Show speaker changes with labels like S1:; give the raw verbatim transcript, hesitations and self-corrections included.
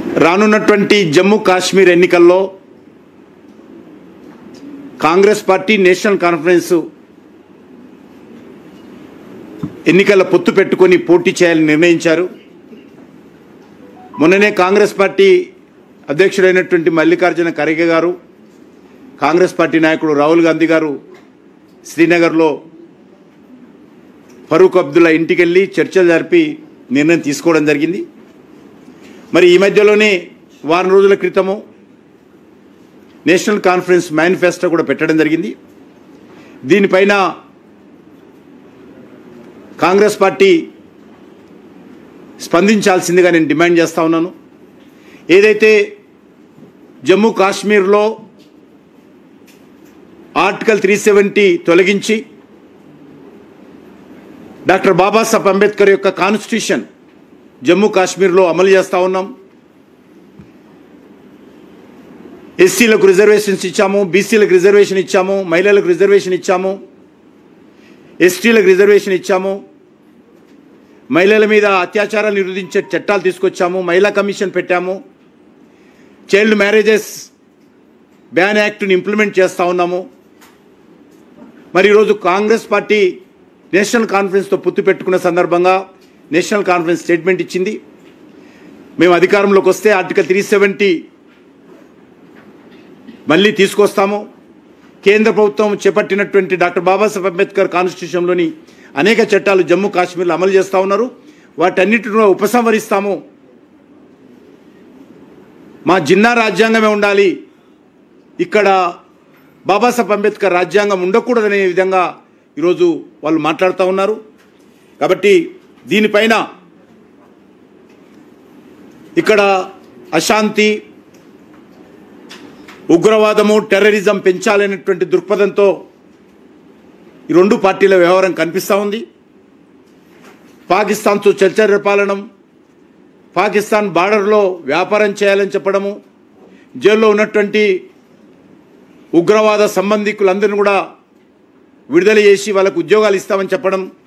S1: రానున్నటువంటి జమ్మూ కాశ్మీర్ ఎన్నికల్లో Congress party national conference ఎన్నికల పొత్తు పెట్టుకొని పోటీ చేయాలని నిర్ణయించారు. మొన్ననే కాంగ్రెస్ పార్టీ అధ్యక్షుడైనటువంటి మల్లికార్జున ఖర్గే గారు, కాంగ్రెస్ పార్టీ నాయకుడు రాహుల్ గాంధీ గారు శ్రీనగర్లో ఫరూక్ అబ్దుల్లా ఇంటికి వెళ్ళి చర్చలు జరిపి నిర్ణయం తీసుకోవడం జరిగింది. మరి ఈ మధ్యలోనే వారం రోజుల క్రితము నేషనల్ కాన్ఫరెన్స్ మేనిఫెస్టో కూడా పెట్టడం జరిగింది. దీనిపైన కాంగ్రెస్ పార్టీ స్పందించాల్సిందిగా నేను డిమాండ్ చేస్తూ ఉన్నాను. ఏదైతే జమ్మూ కాశ్మీర్లో ఆర్టికల్ త్రీ సెవెంటీ తొలగించి డాక్టర్ బాబాసాహెబ్ అంబేద్కర్ యొక్క కాన్స్టిట్యూషన్ జమ్మూ కాశ్మీర్లో అమలు చేస్తూ ఉన్నాం. ఎస్సీలకు రిజర్వేషన్స్ ఇచ్చాము, బీసీలకు రిజర్వేషన్ ఇచ్చాము, మహిళలకు రిజర్వేషన్ ఇచ్చాము, ఎస్టీలకు రిజర్వేషన్ ఇచ్చాము, మహిళల మీద అత్యాచారాలు నిరోధించే చట్టాలు తీసుకొచ్చాము, మహిళా కమిషన్ పెట్టాము, చైల్డ్ మ్యారేజెస్ బ్యాన్ యాక్ట్ని ఇంప్లిమెంట్ చేస్తూ ఉన్నాము. మరి ఈరోజు కాంగ్రెస్ పార్టీ నేషనల్ కాన్ఫరెన్స్తో పొత్తు పెట్టుకున్న సందర్భంగా నేషనల్ కాన్ఫరెన్స్ స్టేట్మెంట్ ఇచ్చింది. మేము అధికారంలోకి వస్తే ఆర్టికల్ త్రీ సెవెంటీ మళ్ళీ తీసుకొస్తాము. కేంద్ర ప్రభుత్వం చేపట్టినటువంటి డాక్టర్ బాబాసాహెబ్ అంబేద్కర్ కాన్స్టిట్యూషన్లోని అనేక చట్టాలు జమ్మూ కాశ్మీర్లో అమలు చేస్తూ ఉన్నారు, వాటన్నిటిలో ఉపసంహరిస్తాము. మా జిన్నా రాజ్యాంగమే ఉండాలి, ఇక్కడ బాబాసాహెబ్ అంబేద్కర్ రాజ్యాంగం ఉండకూడదనే విధంగా ఈరోజు వాళ్ళు మాట్లాడుతూ ఉన్నారు. కాబట్టి దీనిపైన ఇక్కడ అశాంతి, ఉగ్రవాదము, టెర్రరిజం పెంచాలనేటువంటి దృక్పథంతో ఈ రెండు పార్టీల వ్యవహారం కనిపిస్తూ ఉంది. పాకిస్తాన్తో చర్చ జరపాలనం, పాకిస్తాన్ బార్డర్లో వ్యాపారం చేయాలని చెప్పడము, జైల్లో ఉన్నటువంటి ఉగ్రవాద సంబంధికులందరినీ కూడా విడుదల చేసి వాళ్ళకు ఉద్యోగాలు ఇస్తామని చెప్పడం,